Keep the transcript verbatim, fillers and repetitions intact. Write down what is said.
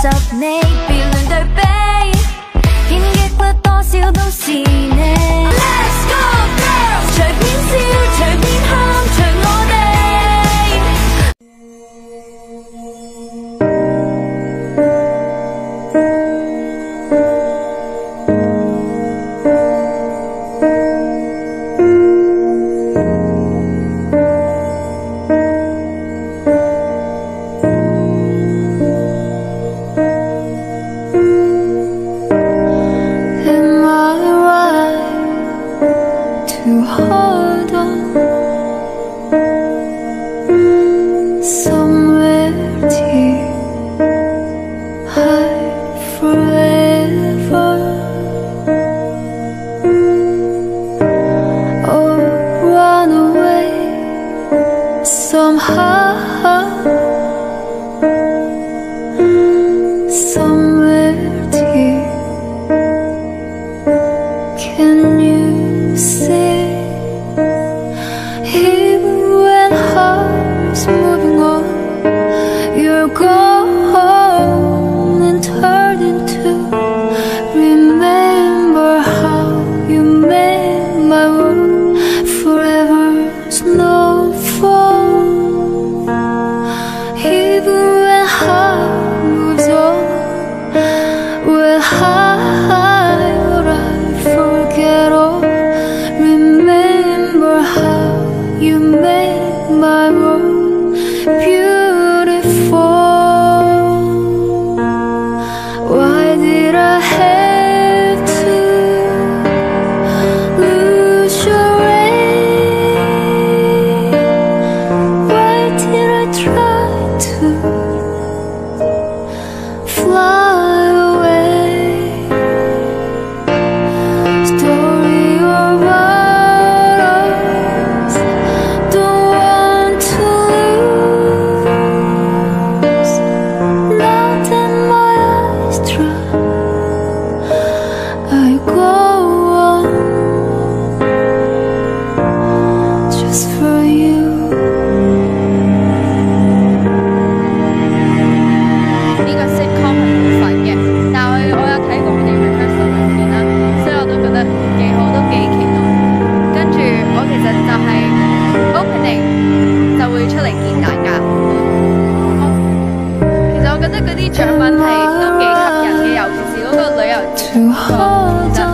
十你，別亂對比，演繹過多少都是你。Let's go girls， 隨便笑，隨便喊，隨我哋。 獎品係都幾吸引嘅，尤其是嗰個旅遊節。